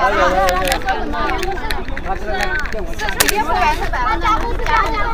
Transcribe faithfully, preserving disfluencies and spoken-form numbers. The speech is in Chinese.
有有有有。他这个呢，这五千。别不敢，大家都是家家。